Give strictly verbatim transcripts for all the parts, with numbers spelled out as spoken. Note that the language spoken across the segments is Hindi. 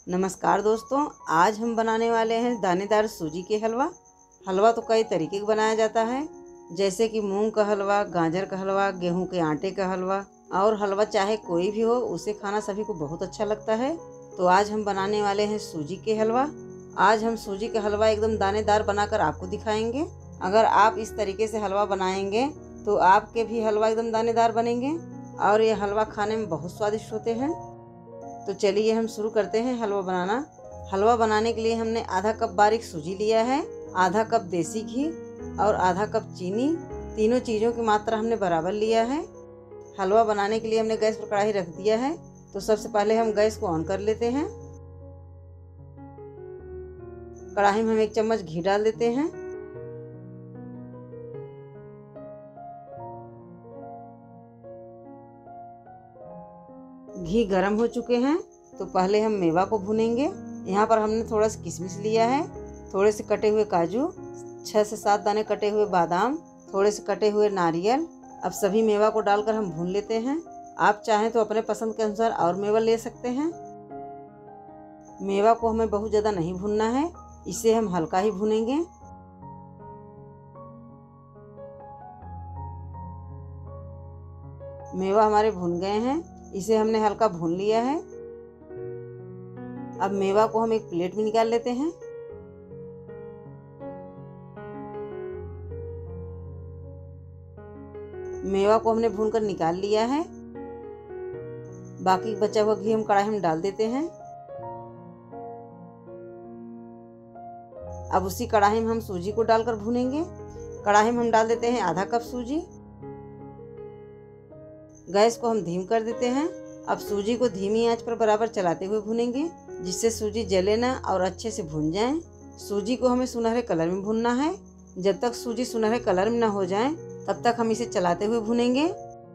नमस्कार दोस्तों, आज हम बनाने वाले हैं दानेदार सूजी के हलवा। हलवा तो कई तरीके का बनाया जाता है, जैसे कि मूंग का हलवा, गाजर का हलवा, गेहूं के आटे का हलवा। और हलवा चाहे कोई भी हो, उसे खाना सभी को बहुत अच्छा लगता है। तो आज हम बनाने वाले हैं सूजी के हलवा। आज हम सूजी का हलवा एकदम दानेदार बनाकर आपको दिखाएंगे। अगर आप इस तरीके से हलवा बनाएंगे तो आपके भी हलवा एकदम दानेदार बनेंगे और ये हलवा खाने में बहुत स्वादिष्ट होते हैं। तो चलिए हम शुरू करते हैं हलवा बनाना। हलवा बनाने के लिए हमने आधा कप बारीक सूजी लिया है, आधा कप देसी घी और आधा कप चीनी। तीनों चीज़ों की मात्रा हमने बराबर लिया है। हलवा बनाने के लिए हमने गैस पर कढ़ाई रख दिया है। तो सबसे पहले हम गैस को ऑन कर लेते हैं। कढ़ाई में हम एक चम्मच घी डाल देते हैं। घी गर्म हो चुके हैं तो पहले हम मेवा को भूनेंगे। यहाँ पर हमने थोड़ा सा किशमिश लिया है, थोड़े से कटे हुए काजू, छः से सात दाने कटे हुए बादाम, थोड़े से कटे हुए नारियल। अब सभी मेवा को डालकर हम भून लेते हैं। आप चाहें तो अपने पसंद के अनुसार और मेवा ले सकते हैं। मेवा को हमें बहुत ज़्यादा नहीं भूनना है, इसे हम हल्का ही भूनेंगे। मेवा हमारे भून गए हैं, इसे हमने हल्का भून लिया है। अब मेवा को हम एक प्लेट में निकाल लेते हैं। मेवा को हमने भूनकर निकाल लिया है। बाकी बचा हुआ घी हम कढ़ाई में डाल देते हैं। अब उसी कढ़ाई में हम सूजी को डालकर भूनेंगे। कढ़ाई में हम डाल देते हैं आधा कप सूजी। गैस को हम धीम कर देते हैं। अब सूजी को धीमी आंच पर बराबर चलाते हुए भूनेंगे, जिससे सूजी जले ना और अच्छे से भून जाए। सूजी को हमें सुनहरे कलर में भूनना है। जब तक सूजी सुनहरे कलर में ना हो जाए तब तक हम इसे चलाते हुए भूनेंगे।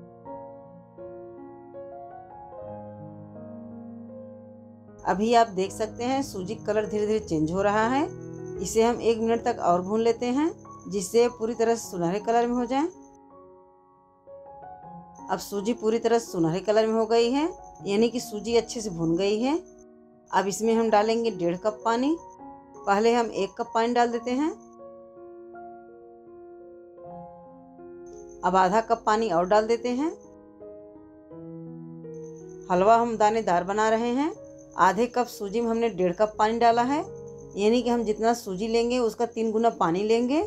अभी आप देख सकते हैं सूजी का कलर धीरे धीरे चेंज हो रहा है। इसे हम एक मिनट तक और भून लेते हैं, जिससे पूरी तरह से सुनहरे कलर में हो जाए। अब सूजी पूरी तरह सुनहरे कलर में हो गई है, यानी कि सूजी अच्छे से भून गई है। अब इसमें हम डालेंगे डेढ़ कप पानी। पहले हम एक कप पानी डाल देते हैं। अब आधा कप पानी और डाल देते हैं। हलवा हम दानेदार बना रहे हैं। आधे कप सूजी में हमने डेढ़ कप पानी डाला है, यानी कि हम जितना सूजी लेंगे उसका तीन गुना पानी लेंगे।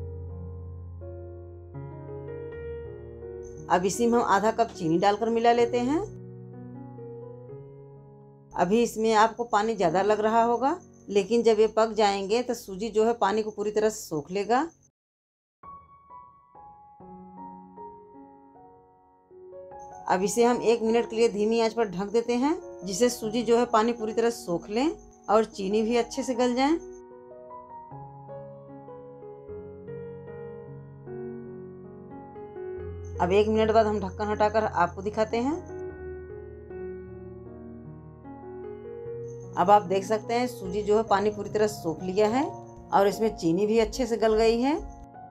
अब इसी में हम आधा कप चीनी डालकर मिला लेते हैं। अभी इसमें आपको पानी ज़्यादा लग रहा होगा, लेकिन जब ये पक जाएंगे तो सूजी जो है पानी को पूरी तरह से सोख लेगा। अब इसे हम एक मिनट के लिए धीमी आंच पर ढक देते हैं, जिससे सूजी जो है पानी पूरी तरह से सोख लें और चीनी भी अच्छे से गल जाए। अब एक मिनट बाद हम ढक्कन हटाकर आपको दिखाते हैं। अब आप देख सकते हैं सूजी जो है पानी पूरी तरह सोख लिया है और इसमें चीनी भी अच्छे से गल गई है।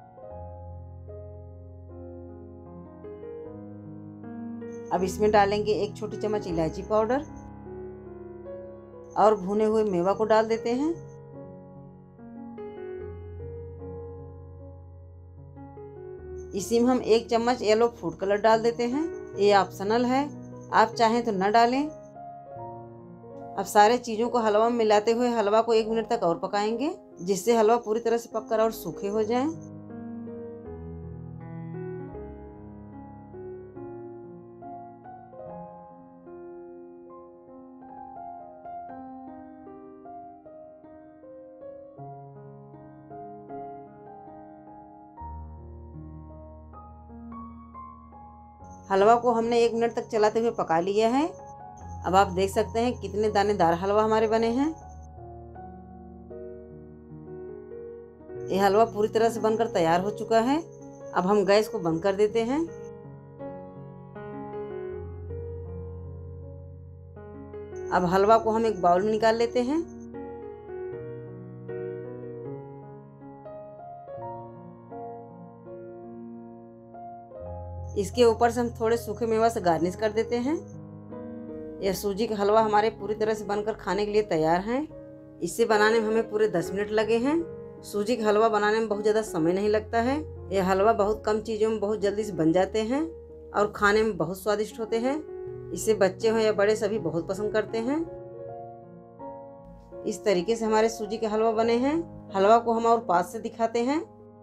अब इसमें डालेंगे एक छोटी चम्मच इलायची पाउडर और भुने हुए मेवा को डाल देते हैं। इसी में हम एक चम्मच येलो फूड कलर डाल देते हैं। ये ऑप्शनल है, आप चाहें तो न डालें। अब सारे चीज़ों को हलवा में मिलाते हुए हलवा को एक मिनट तक और पकाएंगे, जिससे हलवा पूरी तरह से पककर और सूखे हो जाए। हलवा को हमने एक मिनट तक चलाते हुए पका लिया है। अब आप देख सकते हैं कितने दानेदार हलवा हमारे बने हैं। ये हलवा पूरी तरह से बनकर तैयार हो चुका है। अब हम गैस को बंद कर देते हैं। अब हलवा को हम एक बाउल में निकाल लेते हैं। इसके ऊपर से हम थोड़े सूखे मेवा से गार्निश कर देते हैं। यह सूजी का हलवा हमारे पूरी तरह से बनकर खाने के लिए तैयार है। इसे बनाने में हमें पूरे दस मिनट लगे हैं। सूजी का हलवा बनाने में बहुत ज़्यादा समय नहीं लगता है। यह हलवा बहुत कम चीज़ों में बहुत जल्दी से बन जाते हैं और खाने में बहुत स्वादिष्ट होते हैं। इसे बच्चे हो या बड़े सभी बहुत पसंद करते हैं। इस तरीके से हमारे सूजी के हलवा बने हैं। हलवा को हम और पास से दिखाते हैं।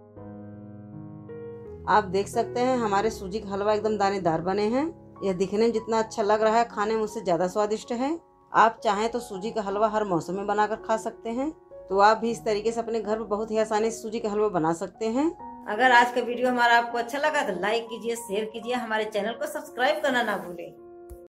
आप देख सकते हैं हमारे सूजी का हलवा एकदम दानेदार बने हैं। यह दिखने में जितना अच्छा लग रहा है, खाने में उससे ज़्यादा स्वादिष्ट है। आप चाहें तो सूजी का हलवा हर मौसम में बनाकर खा सकते हैं। तो आप भी इस तरीके से अपने घर में बहुत ही आसानी से सूजी का हलवा बना सकते हैं। अगर आज का वीडियो हमारा आपको अच्छा लगा तो लाइक कीजिए, शेयर कीजिए, हमारे चैनल को सब्सक्राइब करना ना भूलें।